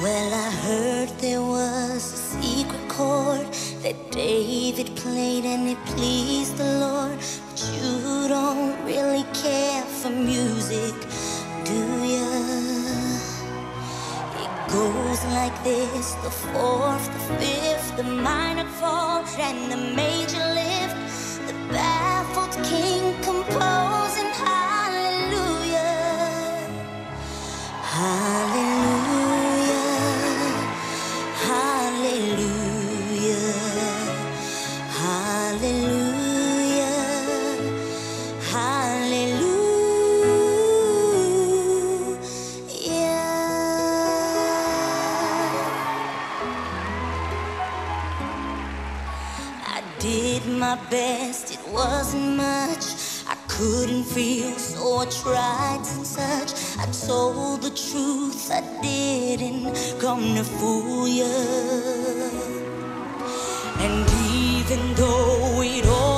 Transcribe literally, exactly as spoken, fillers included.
Well, I heard there was a secret chord that David played and it pleased the Lord. But you don't really care for music, do ya? It goes like this: the fourth, the fifth, the minor fall, and the major lift. The baffled king composing hallelujah, hallelujah, hallelujah, hallelujah, hallelujah. I did my best, it wasn't much. I couldn't feel, so I tried to touch. I told the truth, I didn't come to fool you. And even though it all